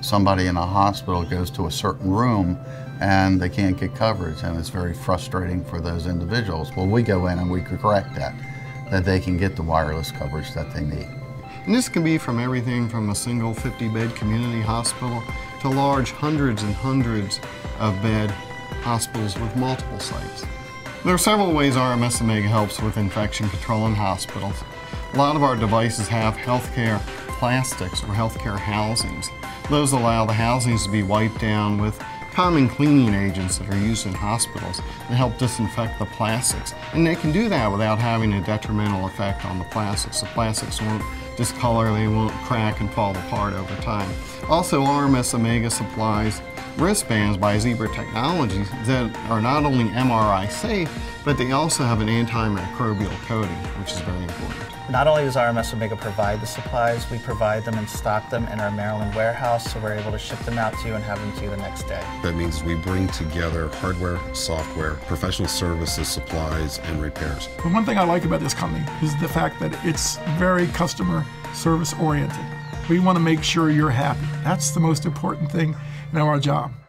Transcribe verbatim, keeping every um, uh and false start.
somebody in a hospital goes to a certain room and they can't get coverage, and it's very frustrating for those individuals. Well, we go in and we correct that, that they can get the wireless coverage that they need. And this can be from everything from a single fifty bed community hospital to large hundreds and hundreds of bed hospitals with multiple sites. There are several ways R M S Omega helps with infection control in hospitals. A lot of our devices have healthcare plastics or healthcare housings. Those allow the housings to be wiped down with common cleaning agents that are used in hospitals that help disinfect the plastics. And they can do that without having a detrimental effect on the plastics. The plastics won't discolor, they won't crack and fall apart over time. Also, R M S Omega supplies wristbands by Zebra Technologies that are not only M R I safe, but they also have an antimicrobial coating, which is very important. Not only does R M S Omega provide the supplies, we provide them and stock them in our Maryland warehouse, so we're able to ship them out to you and have them to you the next day. That means we bring together hardware, software, professional services, supplies, and repairs. The one thing I like about this company is the fact that it's very customer service oriented. We want to make sure you're happy. That's the most important thing in our job.